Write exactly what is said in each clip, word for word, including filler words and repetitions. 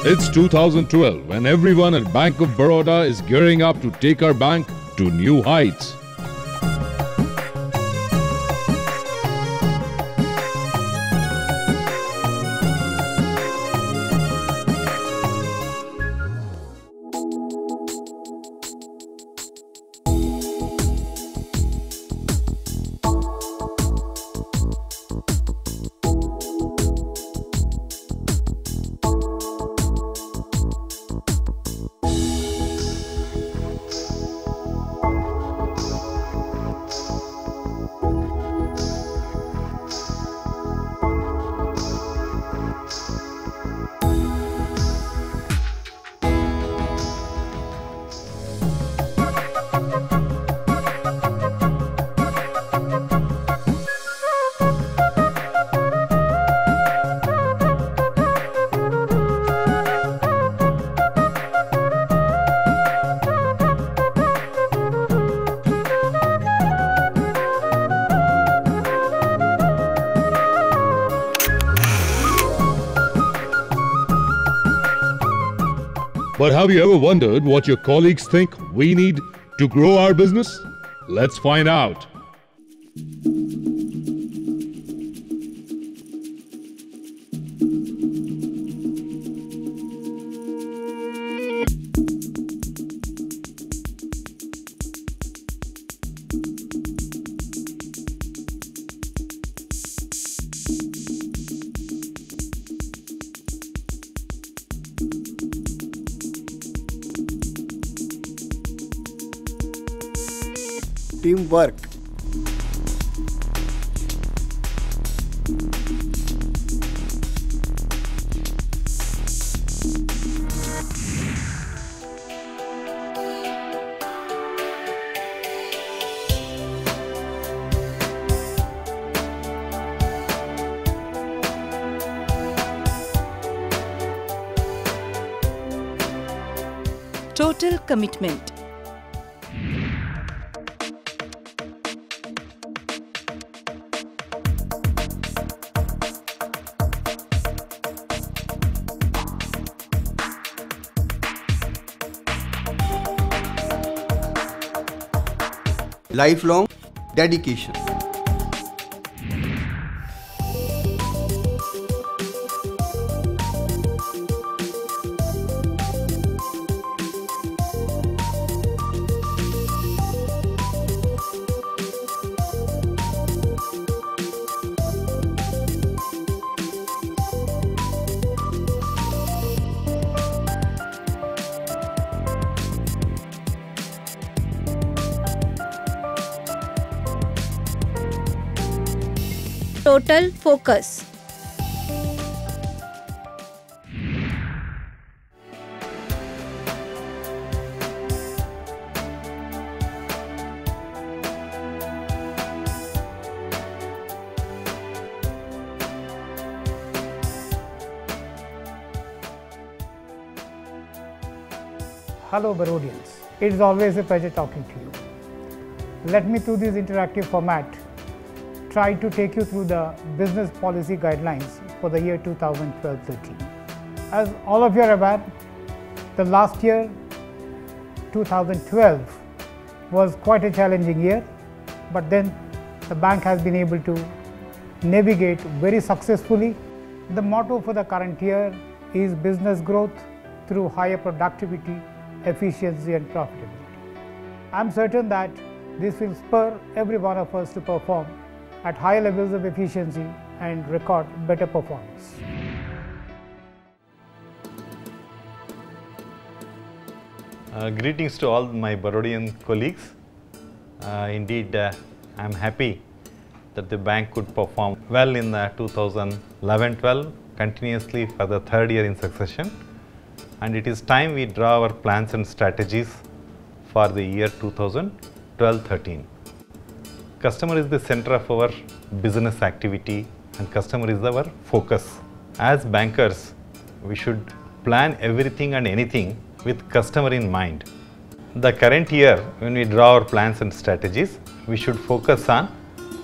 It's two thousand twelve and everyone at Bank of Baroda is gearing up to take our bank to new heights. But have you ever wondered what your colleagues think we need to grow our business? Let's find out. Teamwork. Total commitment. Lifelong dedication. Total focus. Hello Barodians, it is always a pleasure talking to you. Let me through this interactive format try to take you through the business policy guidelines for the year two thousand twelve thirteen. As all of you are aware, the last year two thousand twelve was quite a challenging year, but then the bank has been able to navigate very successfully. The motto for the current year is business growth through higher productivity, efficiency and profitability. I am certain that this will spur every one of us to perform at higher levels of efficiency and record better performance. Uh, greetings to all my Barodian colleagues. Uh, indeed, uh, I am happy that the bank could perform well in uh, two thousand eleven twelve continuously for the third year in succession. And it is time we draw our plans and strategies for the year two thousand twelve thirteen. Customer is the center of our business activity and customer is our focus. As bankers, we should plan everything and anything with customer in mind. The current year, when we draw our plans and strategies, we should focus on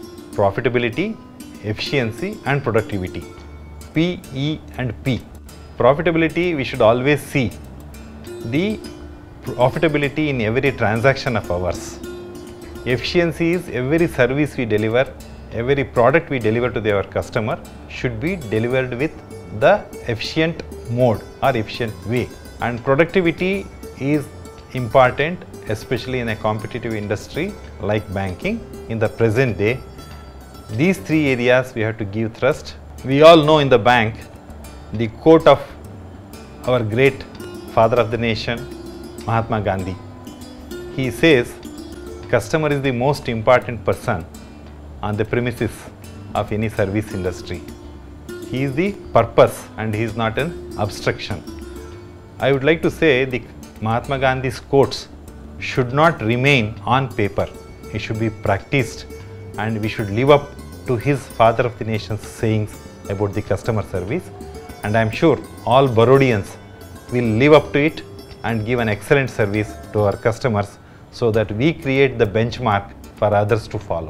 profitability, efficiency and productivity. P, E and P. Profitability, we should always see the profitability in every transaction of ours. Efficiency is every service we deliver, every product we deliver to the, our customer should be delivered with the efficient mode or efficient way. And productivity is important, especially in a competitive industry like banking in the present day. These three areas we have to give thrust. We all know in the bank the quote of our great father of the nation, Mahatma Gandhi. He says, customer is the most important person on the premises of any service industry. He is the purpose and he is not an abstraction. I would like to say the Mahatma Gandhi's quotes should not remain on paper. It should be practiced and we should live up to his father of the nation's sayings about the customer service. And I am sure all Barodians will live up to it and give an excellent service to our customers so that we create the benchmark for others to follow.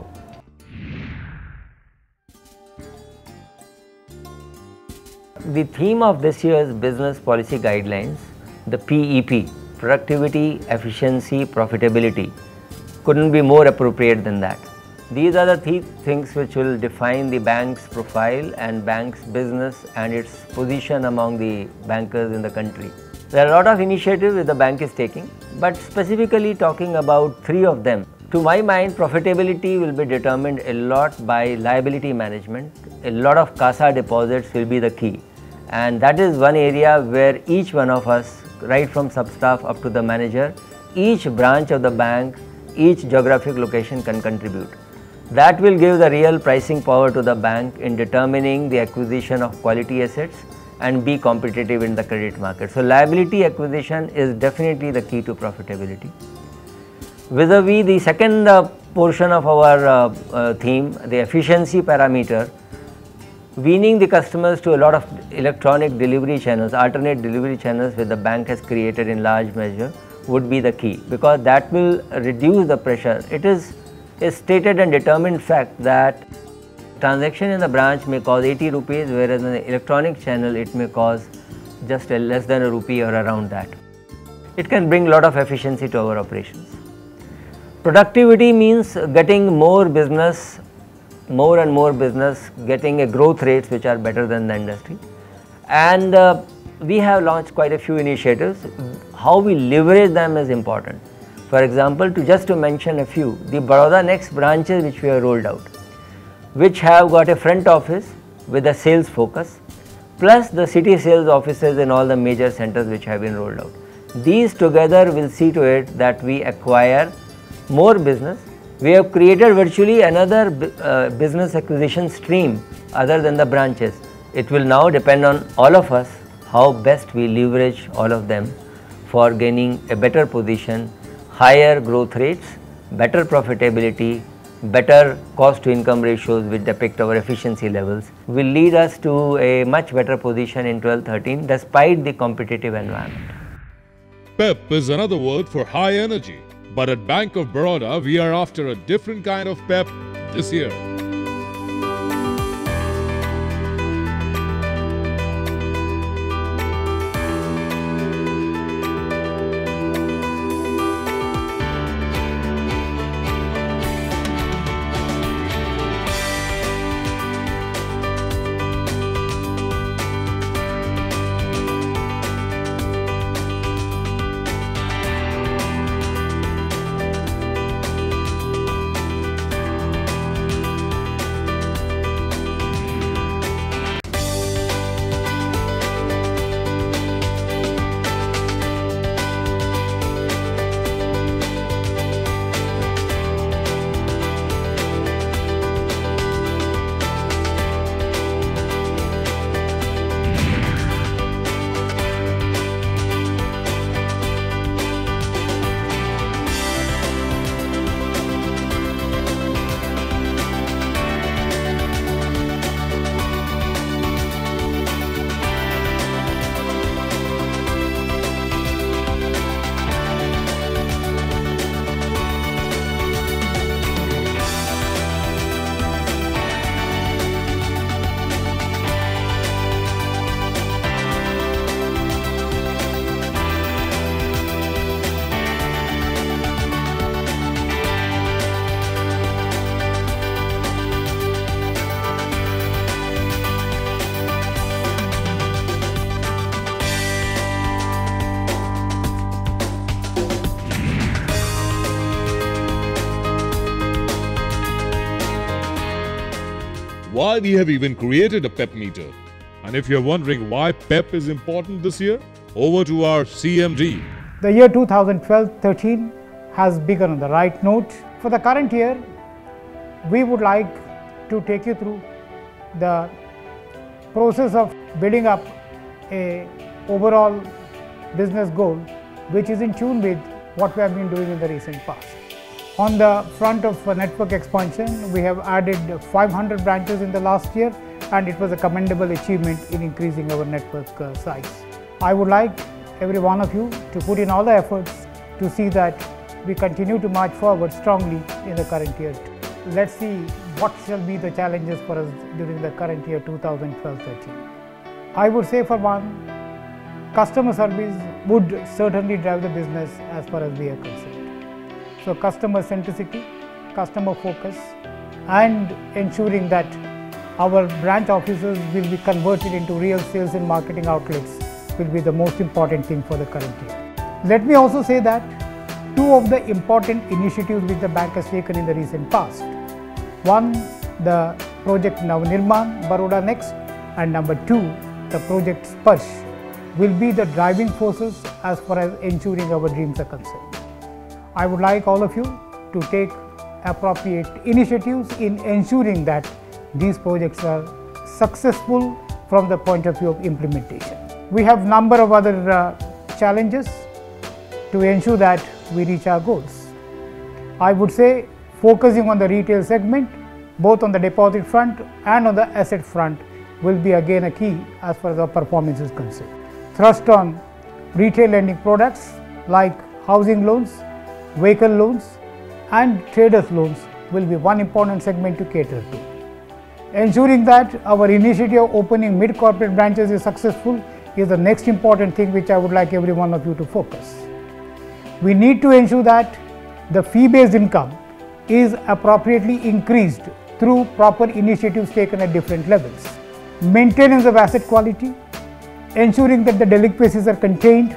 The theme of this year's business policy guidelines, the P E P, productivity, efficiency, profitability, couldn't be more appropriate than that. These are the three things which will define the bank's profile and bank's business and its position among the bankers in the country. There are a lot of initiatives that the bank is taking, but specifically talking about three of them. To my mind, profitability will be determined a lot by liability management. A lot of CASA deposits will be the key. And that is one area where each one of us, right from sub-staff up to the manager, each branch of the bank, each geographic location can contribute. That will give the real pricing power to the bank in determining the acquisition of quality assets and be competitive in the credit market. So liability acquisition is definitely the key to profitability. Vis-a-vis the second uh, portion of our uh, uh, theme, the efficiency parameter, weaning the customers to a lot of electronic delivery channels, alternate delivery channels which the bank has created in large measure would be the key, because that will reduce the pressure. It is a stated and determined fact that transaction in the branch may cost eighty rupees, whereas in the electronic channel it may cost just a less than a rupee or around that. It can bring a lot of efficiency to our operations. Productivity means getting more business, more and more business, getting a growth rates which are better than the industry. And uh, we have launched quite a few initiatives. How we leverage them is important. For example, to just to mention a few, the Baroda Next branches which we have rolled out, which have got a front office with a sales focus, plus the city sales offices in all the major centers which have been rolled out. These together will see to it that we acquire more business. We have created virtually another uh, business acquisition stream other than the branches. It will now depend on all of us how best we leverage all of them for gaining a better position, higher growth rates, better profitability, better cost to income ratios which depict our efficiency levels, will lead us to a much better position in twelve thirteen despite the competitive environment. Pep is another word for high energy. But at Bank of Baroda, we are after a different kind of pep this year. why we have even created a PEP meter. And if you're wondering why PEP is important this year, over to our C M D. The year two thousand twelve thirteen has begun on the right note. For the current year, we would like to take you through the process of building up a overall business goal which is in tune with what we have been doing in the recent past. On the front of network expansion, we have added five hundred branches in the last year, and it was a commendable achievement in increasing our network uh, size. I would like every one of you to put in all the efforts to see that we continue to march forward strongly in the current year. Let's see what shall be the challenges for us during the current year two thousand twelve thirteen. I would say, for one, customer service would certainly drive the business as far as we are concerned. So customer centricity, customer focus, and ensuring that our branch offices will be converted into real sales and marketing outlets will be the most important thing for the current year. Let me also say that two of the important initiatives which the bank has taken in the recent past. One, the project Navnirman, Baroda Next, and number two, the project Sparsh will be the driving forces as far as ensuring our dreams are concerned. I would like all of you to take appropriate initiatives in ensuring that these projects are successful from the point of view of implementation. We have a number of other uh, challenges to ensure that we reach our goals. I would say focusing on the retail segment, both on the deposit front and on the asset front, will be again a key as far as our performance is concerned. Thrust on retail lending products like housing loans, vehicle loans, and traders loans will be one important segment to cater to. Ensuring that our initiative of opening mid-corporate branches is successful is the next important thing which I would like every one of you to focus. We need to ensure that the fee-based income is appropriately increased through proper initiatives taken at different levels. Maintenance of asset quality, ensuring that the delinquencies are contained,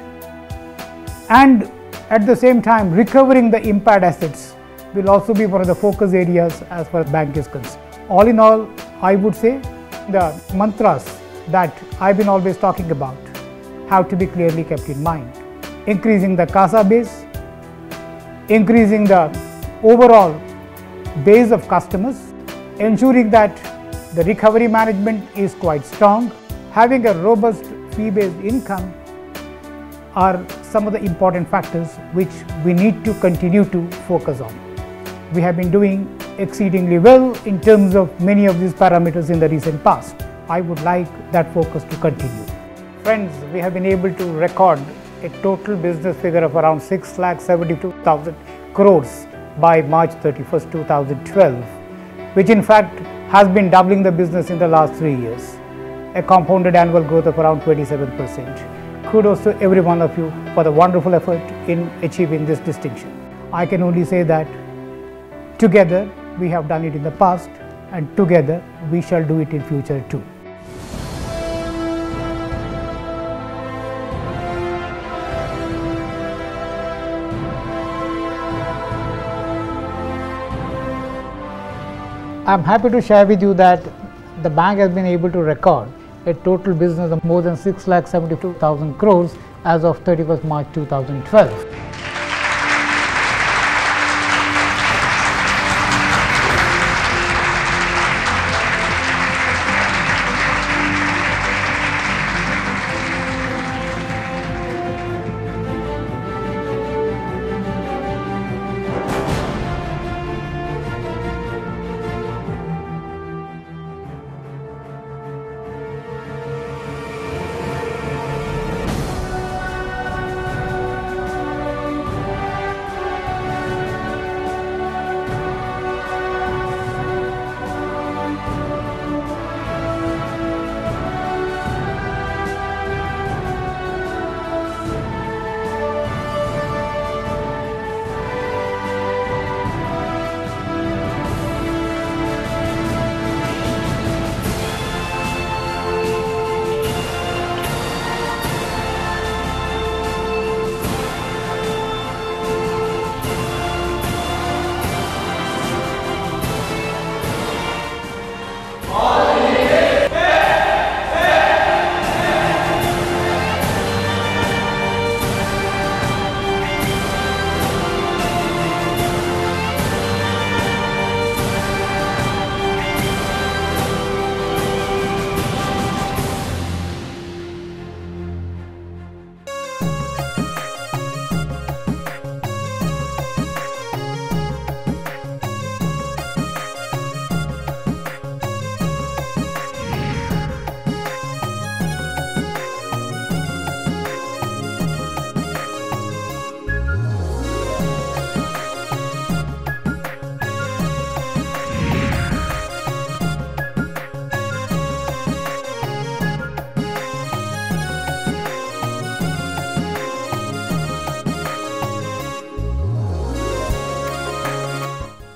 and at the same time recovering the impaired assets will also be one of the focus areas as far as bank is concerned. All in all, I would say the mantras that I've been always talking about have to be clearly kept in mind. Increasing the CASA base, increasing the overall base of customers, ensuring that the recovery management is quite strong, having a robust fee-based income are some of the important factors which we need to continue to focus on. We have been doing exceedingly well in terms of many of these parameters in the recent past. I would like that focus to continue. Friends, we have been able to record a total business figure of around six lakh seventy-two thousand crores by March thirty-first two thousand twelve, which in fact has been doubling the business in the last three years, a compounded annual growth of around twenty-seven percent. Kudos to every one of you for the wonderful effort in achieving this distinction. I can only say that together we have done it in the past, and together we shall do it in future too. I am happy to share with you that the bank has been able to record a total business of more than six lakh seventy-two thousand crores as of thirty-first March two thousand twelve.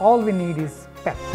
all we need is PEP.